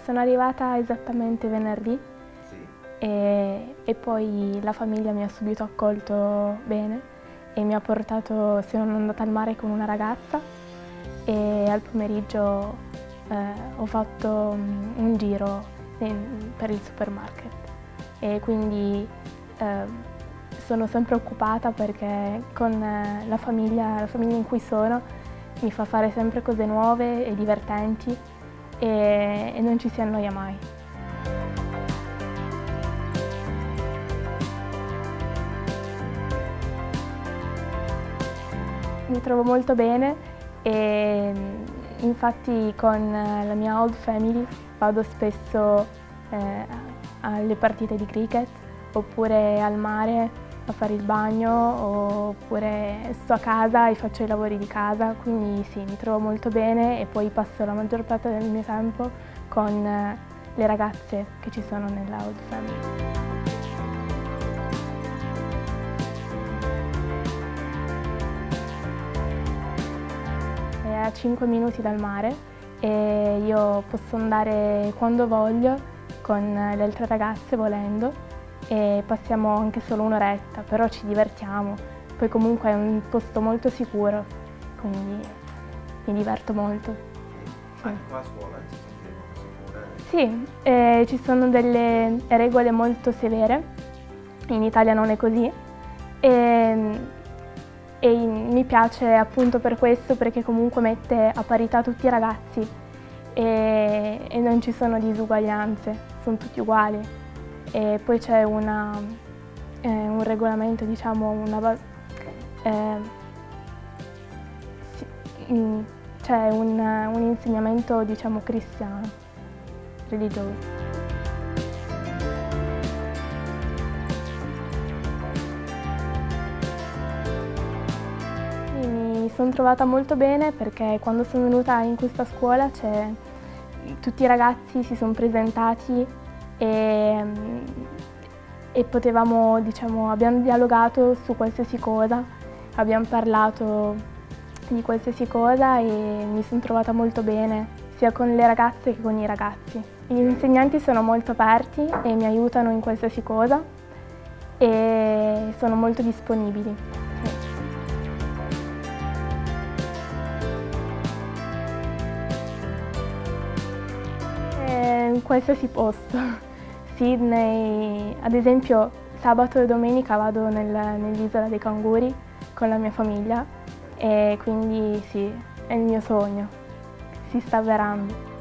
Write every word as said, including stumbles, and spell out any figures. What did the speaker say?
sono arrivata esattamente venerdì Sì. e, e poi la famiglia mi ha subito accolto bene e mi ha portato, sono andata al mare con una ragazza e al pomeriggio eh, ho fatto un, un giro in, per il supermarket e quindi eh, sono sempre occupata perché con eh, la famiglia, la famiglia in cui sono mi fa fare sempre cose nuove e divertenti e, e non ci si annoia mai. Mi trovo molto bene e infatti con la mia old family vado spesso eh, alle partite di cricket oppure al mare a fare il bagno oppure sto a casa e faccio i lavori di casa, quindi sì, mi trovo molto bene e poi passo la maggior parte del mio tempo con le ragazze che ci sono nella old family. È a cinque minuti dal mare e io posso andare quando voglio con le altre ragazze volendo e passiamo anche solo un'oretta, però ci divertiamo. Poi comunque è un posto molto sicuro, quindi mi diverto molto. Sì. Anche qua a scuola ti senti molto sicura? Sì, eh, ci sono delle regole molto severe, in Italia non è così. E, e mi piace appunto per questo, perché comunque mette a parità tutti i ragazzi e, e non ci sono disuguaglianze, sono tutti uguali. E poi c'è una, eh, un regolamento, diciamo, una, eh, sì, c'è un, un insegnamento, diciamo, cristiano, religioso. Mi sono trovata molto bene perché quando sono venuta in questa scuola tutti i ragazzi si sono presentati e, e potevamo, diciamo, abbiamo dialogato su qualsiasi cosa, abbiamo parlato di qualsiasi cosa e mi sono trovata molto bene, sia con le ragazze che con i ragazzi. Gli insegnanti sono molto aperti e mi aiutano in qualsiasi cosa e sono molto disponibili. In qualsiasi posto. Sydney, ad esempio sabato e domenica vado nel, nell'isola dei canguri con la mia famiglia e quindi sì, è il mio sogno, si sta avverando.